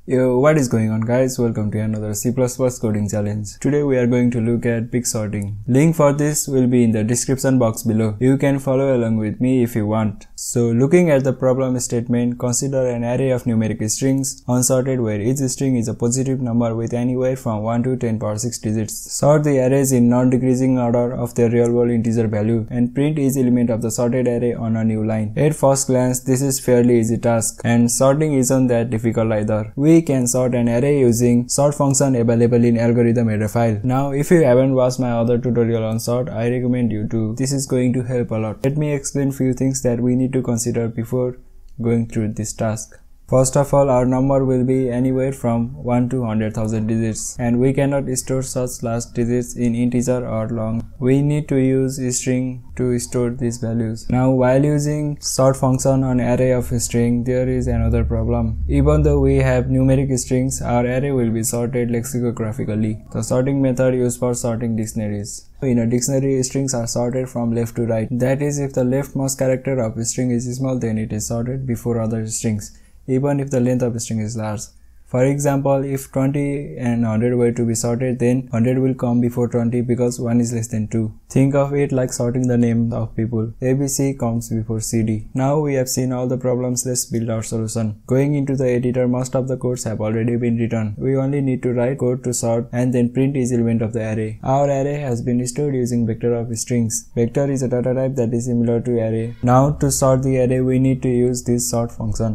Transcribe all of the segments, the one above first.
Yo, what is going on guys? Welcome to another C++ coding challenge. Today we are going to look at big sorting. Link for this will be in the description box below. You can follow along with me if you want. So looking at the problem statement, consider an array of numeric strings unsorted where each string is a positive number with anywhere from 1 to 10 power 6 digits. Sort the arrays in non-decreasing order of their real-world integer value and print each element of the sorted array on a new line. At first glance, this is fairly easy task and sorting isn't that difficult either. We can sort an array using sort function available in algorithm header file. Now if you haven't watched my other tutorial on sort, I recommend you to. This is going to help a lot. Let me explain few things that we need to consider before going through this task. First of all, our number will be anywhere from 1 to 100,000 digits and we cannot store such large digits in integer or long. We need to use string to store these values. Now while using sort function on array of string, there is another problem. Even though we have numeric strings, our array will be sorted lexicographically, the sorting method used for sorting dictionaries. In a dictionary, strings are sorted from left to right. That is, if the leftmost character of a string is small, then it is sorted before other strings, even if the length of a string is large. For example, if 20 and 100 were to be sorted, then 100 will come before 20 because 1 is less than 2. Think of it like sorting the name of people. ABC comes before CD. Now we have seen all the problems, let's build our solution. Going into the editor, most of the codes have already been written. We only need to write code to sort and then print each element of the array. Our array has been stored using vector of strings. Vector is a data type that is similar to array. Now to sort the array, we need to use this sort function.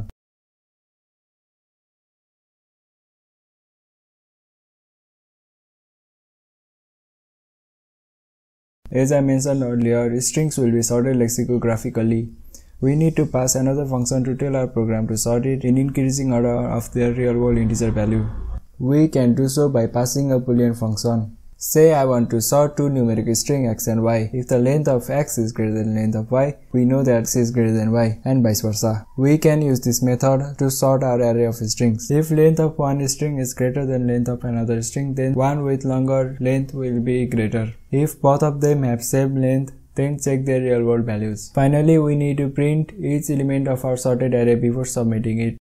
As I mentioned earlier, strings will be sorted lexicographically. We need to pass another function to tell our program to sort it in increasing order of their real-world integer value. We can do so by passing a boolean function. Say I want to sort two numeric strings x and y. If the length of x is greater than length of y, we know that x is greater than y, and vice versa. We can use this method to sort our array of strings. If length of one string is greater than length of another string, then one with longer length will be greater. If both of them have same length, then check their real-world values. Finally, we need to print each element of our sorted array before submitting it.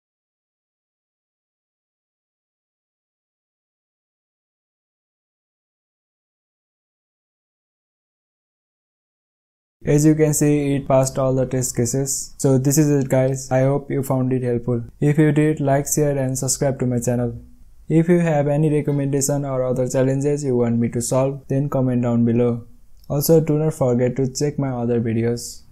As you can see, it passed all the test cases. So this is it guys. I hope you found it helpful. If you did, like, share and subscribe to my channel. If you have any recommendation or other challenges you want me to solve, then comment down below. Also do not forget to check my other videos.